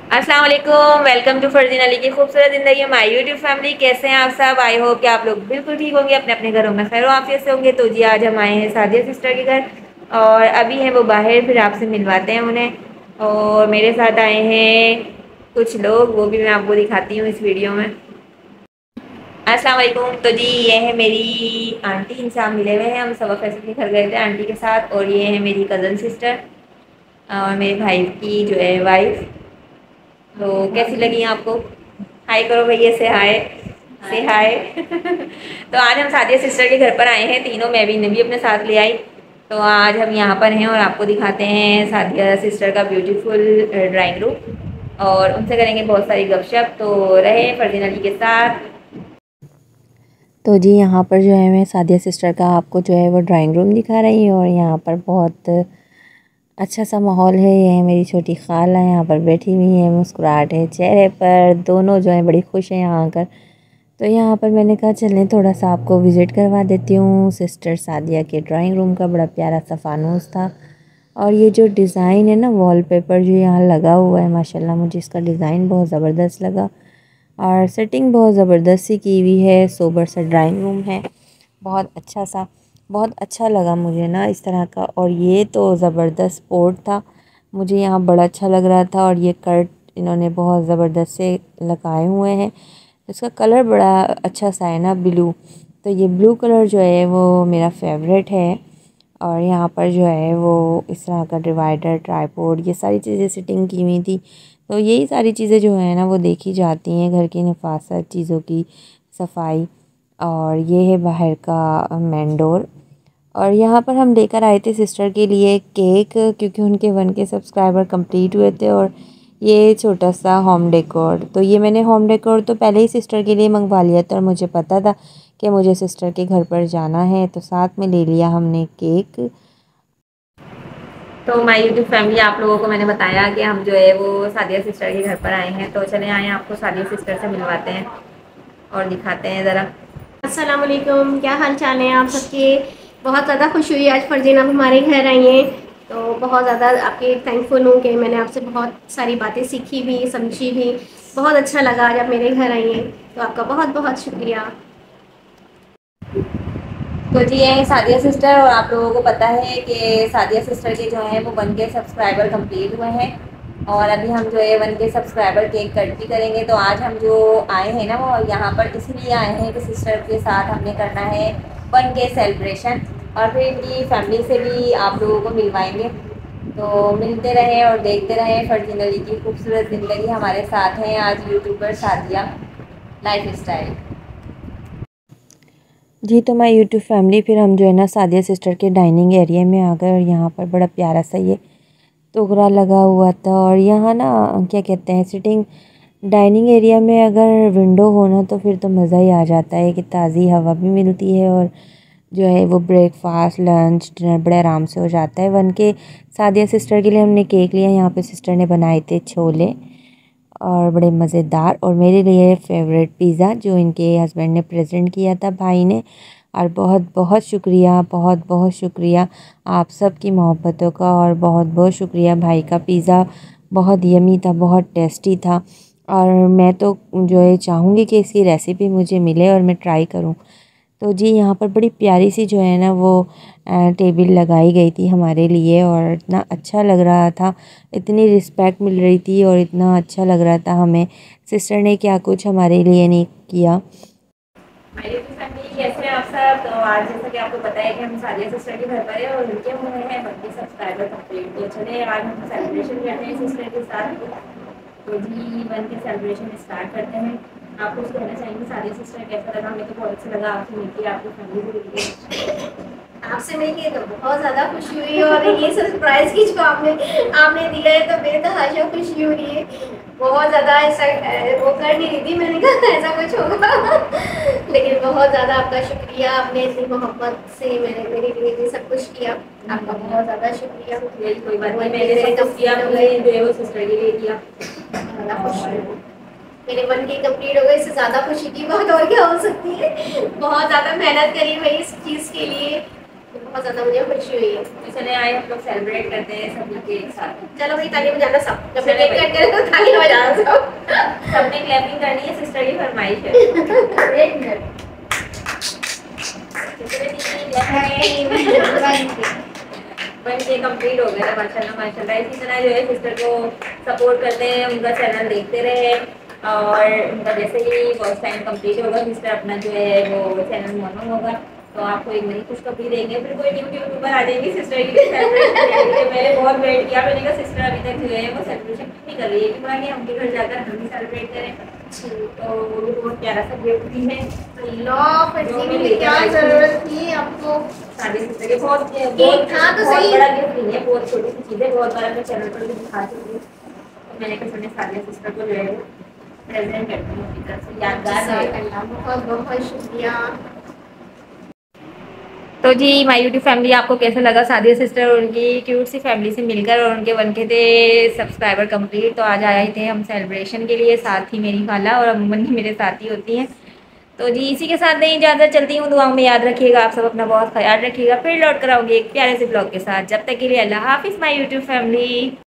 अस्सलाम वालेकुम, welcome to Farzeen Ali की खूबसूरत ज़िंदगी माय यूट्यूब फैमिली। कैसे हैं आप सब? आई होप कि आप लोग बिल्कुल ठीक होंगे, अपने अपने घरों में खैर आफियत से होंगे। तो जी आज हम आए हैं सादिया सिस्टर के घर और अभी हैं वो बाहर, फिर आपसे मिलवाते हैं उन्हें। और मेरे साथ आए हैं कुछ लोग, वो भी मैं आपको दिखाती हूँ इस वीडियो में। अस्सलाम वालेकुम। तो जी ये है मेरी आंटी, इनसे हम मिले हुए हैं, हम सबक फैसल के घर गए थे आंटी के साथ। और ये है मेरी कज़न सिस्टर और मेरे भाई की जो है वाइफ। तो कैसी लगी आपको? हाय करो भैया, से हाय, से हाय। तो आज हम सादिया सिस्टर के घर पर आए हैं तीनों, मैं भी इन्हें भी अपने साथ ले आई। तो आज हम यहाँ पर हैं और आपको दिखाते हैं सादिया सिस्टर का ब्यूटीफुल ड्राइंग रूम और उनसे करेंगे बहुत सारी गपशप। तो रहे फरदीन अली के साथ। तो जी यहाँ पर जो है मैं सादिया सिस्टर का आपको जो है वो ड्राइंग रूम दिखा रही हूँ और यहाँ पर बहुत अच्छा सा माहौल है। ये है मेरी छोटी खाला, यहाँ पर बैठी हुई है, मुस्कुराहट है चेहरे पर, दोनों जो है बड़ी खुश हैं यहाँ आकर। तो यहाँ पर मैंने कहा चलें थोड़ा सा आपको विज़िट करवा देती हूँ। सिस्टर सादिया के ड्राइंग रूम का बड़ा प्यारा सा फानूस था और ये जो डिज़ाइन है ना, वॉलपेपर जो यहाँ लगा हुआ है, माशाल्लाह मुझे इसका डिज़ाइन बहुत ज़बरदस्त लगा और सेटिंग बहुत ज़बरदस्त सी की हुई है। सोबर सा ड्राइंग रूम है, बहुत अच्छा सा, बहुत अच्छा लगा मुझे ना इस तरह का। और ये तो ज़बरदस्त पोर्ट था, मुझे यहाँ बड़ा अच्छा लग रहा था। और ये कर्ट इन्होंने बहुत ज़बरदस्त से लगाए हुए हैं, इसका कलर बड़ा अच्छा सा है ना, ब्लू। तो ये ब्लू कलर जो है वो मेरा फेवरेट है। और यहाँ पर जो है वो इस तरह का डिवाइडर, ट्राइपॉड, ये सारी चीज़ें सेटिंग की हुई थी। तो यही सारी चीज़ें जो है ना वो देखी जाती हैं, घर की नफासत चीज़ों की सफाई। और ये है बाहर का मेन डोर। और यहाँ पर हम लेकर आए थे सिस्टर के लिए केक, क्योंकि उनके 1K सब्सक्राइबर कंप्लीट हुए थे। और ये छोटा सा होम डेकोर, तो ये मैंने होम डेकोर तो पहले ही सिस्टर के लिए मंगवा लिया था और मुझे पता था कि मुझे सिस्टर के घर पर जाना है, तो साथ में ले लिया हमने केक। तो माय यूट्यूब फैमिली, आप लोगों को मैंने बताया कि हम जो है वो सादिया सिस्टर के घर पर आए हैं। तो चले आए आपको सादिया सिस्टर से मिलवाते हैं और दिखाते हैं ज़रा। अस्सलाम वालेकुम, क्या हाल चाल है आप सबके। बहुत ज़्यादा खुश हुई आज फरजीन आप हमारे घर आई हैं, तो बहुत ज़्यादा आपके थैंकफुल हूँ कि मैंने आपसे बहुत सारी बातें सीखी भी, समझी भी। बहुत अच्छा लगा आज आप मेरे घर आई हैं, तो आपका बहुत बहुत शुक्रिया। तो जी ये है सादिया सिस्टर और आप लोगों को पता है कि सादिया सिस्टर के जो हैं वो 1K सब्सक्राइबर कंप्लीट हुए हैं और अभी हम जो है 1K सब्सक्राइबर केक कट भी करेंगे। तो आज हम जो आए हैं ना वो यहाँ पर इसलिए आए हैं कि सिस्टर के साथ हमने करना है 1K सेलिब्रेशन और फिर इनकी फैमिली से भी आप लोगों को मिलवाएंगे। तो मिलते रहें और देखते रहें फरजीन अली की खूबसूरत ज़िंदगी। हमारे साथ हैं आज यूट्यूबर सादिया लाइफ स्टाइल। जी तो मैं यूट्यूब फैमिली, फिर हम जो है ना सादिया सिस्टर के डाइनिंग एरिया में आ गए और यहाँ पर बड़ा प्यारा सा ये तोगरा लगा हुआ था। और यहाँ ना क्या कहते हैं, सिटिंग डाइनिंग एरिया में अगर विंडो हो ना तो फिर तो मज़ा ही आ जाता है कि ताज़ी हवा भी मिलती है और जो है वो ब्रेकफास्ट लंच डिनर बड़े आराम से हो जाता है। 1K सादिया सिस्टर के लिए हमने केक लिया, यहाँ पे सिस्टर ने बनाए थे छोले और बड़े मज़ेदार, और मेरे लिए फेवरेट पिज़्ज़ा जो इनके हस्बैंड ने प्रेजेंट किया था, भाई ने। और बहुत बहुत शुक्रिया, बहुत बहुत शुक्रिया आप सब की मोहब्बतों का, और बहुत बहुत शुक्रिया। भाई का पिज़्ज़ा बहुत यमी था, बहुत टेस्टी था। और मैं तो जो है चाहूँगी कि इसकी रेसिपी मुझे मिले और मैं ट्राई करूँ। तो जी यहाँ पर बड़ी प्यारी सी जो है ना वो टेबल लगाई गई थी हमारे लिए और इतना अच्छा लग रहा था, इतनी रिस्पेक्ट मिल रही थी और इतना अच्छा लग रहा था हमें। सिस्टर ने क्या कुछ हमारे लिए नहीं किया। मेरी फैमिली कैसे हैं आप सब? तो आज जैसा कि आपको पता है कि हम सादिया सिस्टर के घर पर है और उनके हुए हैं 1K सब्सक्राइबर कंप्लीट। तो चले आज हम सेलिब्रेशन करते हैं सिस्टर के साथ। तो जी 1K सेलिब्रेशन स्टार्ट करते हैं। आप कुछ कहना चाहेंगे सादिया सिस्टर, कैसा लगा? हमें तो बहुत अच्छा लगा आपसे मिलकर, आपकी फैमिली से मिलकर। आपसे मिलके तो बहुत ज़्यादा खुशी हुई और ये सरप्राइज़ की जो आपने आपने दिया है तो बेतहाशा खुशी हो रही है। बहुत ज़्यादा ऐसा वो कर नहीं रही थी, मैंने कहा ऐसा कुछ होगा। लेकिन बहुत ज़्यादा आपका शुक्रिया, आपने इतनी मोहब्बत से मेरे लिए ये सब कुछ किया। आपका बहुत ज़्यादा शुक्रिया। यही कोई बात नहीं, मैंने सब कुछ किया, मैंने जो है वो सिस्टर के लिए किया। ज़्यादा खुशी हूँ। मेरे 1K कंप्लीट हो गए, इससे ज़्यादा खुशी की बात और क्या हो सकती है। बहुत ज़्यादा मेहनत करी मैं इस चीज़ के लिए, बहुत ज़्यादा मुझे खुशी हुई है। तो चले आए हम लोग सेलिब्रेट करते हैं सभी के एक साथ। चलो भाई ताली बजाना सब, जब मैं केक कट करे तो ताली बजाना सब। सबने क्लैपिंग करनी है, सिस्टर की फरमाइश है। 1 मिनट। बन के कंप्लीट हो गया माशाल्लाह माशाल्लाह। इसी तरह जो है सिस्टर को सपोर्ट करते हैं, उनका चैनल देखते रहे और उनका जैसे ही वॉच टाइम कंप्लीट होगा सिस्टर अपना जो है वो चैनल मोनो होगा तो आपको एक नई खुशखबरी देंगे। फिर कोई न्यू यूट्यूबर आ जाएंगी सिस्टर की सेलिब्रेशन के लिए। मैंने बहुत वेट किया, मैंने कहा सिस्टर अभी तक जो है वो सेलिब्रेशन नहीं कर रही है, क्यों नहीं हमके घर जाकर हम भी सेलिब्रेट करें। तो वो भी बहुत प्यारा सा गिफ्ट भी है। क्या जरूरत थी आपको? सादी सिस्टर के बहुत था तो बहुत सही। बड़ा गिफ्ट नहीं है, बहुत छोटी सी चीज़ है। बहुत बार मैं चैनल पर भी दिखा चुकी हूँ, तो मैंने कहा सुनिए सादिया सिस्टर को जो है वो प्रेजेंट करती हूँ अपनी तरफ से, यादगार रहेगा। बहुत बहुत शुक्रिया। तो जी माय यूट्यूब फैमिली, आपको कैसा लगा सादिया सिस्टर और उनकी क्यूट सी फैमिली से मिलकर, और उनके बन के थे सब्सक्राइबर कंप्लीट। तो आज आए थे हम सेलिब्रेशन के लिए, साथ ही मेरी खाला और अमूमन भी मेरे साथ ही होती हैं। तो जी इसी के साथ नहीं इजाज़त, चलती हूँ। दुआओं में याद रखिएगा, आप सब अपना बहुत ख्याल रखिएगा। फिर लौट कर आऊँगी एक प्यारे से ब्लॉग के साथ। जब तक के लिए अल्लाह हाफिज़ माय यूट्यूब फैमिली।